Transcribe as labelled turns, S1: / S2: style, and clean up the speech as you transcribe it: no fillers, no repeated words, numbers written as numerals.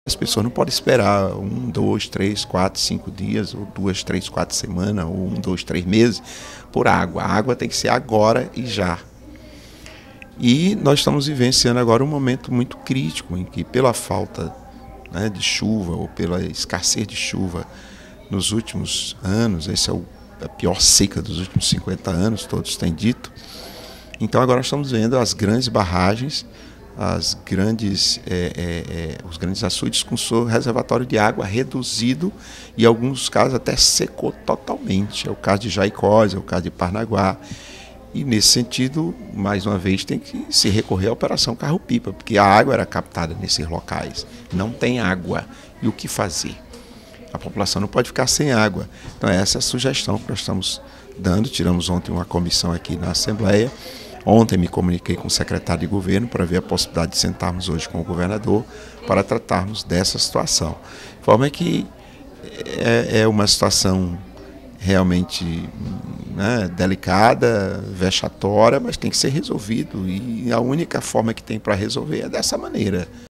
S1: As pessoas não podem esperar 1, 2, 3, 4, 5 dias, ou 2, 3, 4 semanas, ou 1, 2, 3 meses por água. A água tem que ser agora e já. E nós estamos vivenciando agora um momento muito crítico, em que pela falta, né, de chuva, ou pela escassez de chuva nos últimos anos, essa é a pior seca dos últimos 50 anos, todos têm dito. Então agora nós estamos vendo as grandes barragens, os grandes açudes com seu reservatório de água reduzido e em alguns casos até secou totalmente. É o caso de Jaicós, é o caso de Parnaguá. E nesse sentido, mais uma vez, tem que se recorrer à Operação Carro-Pipa, porque a água era captada nesses locais. Não tem água. E o que fazer? A população não pode ficar sem água. Então essa é a sugestão que nós estamos dando. Tiramos ontem uma comissão aqui na Assembleia. Ontem me comuniquei com o secretário de governo para ver a possibilidade de sentarmos hoje com o governador para tratarmos dessa situação. De forma que é uma situação realmente, né, delicada, vexatória, mas tem que ser resolvido. E a única forma que tem para resolver é dessa maneira.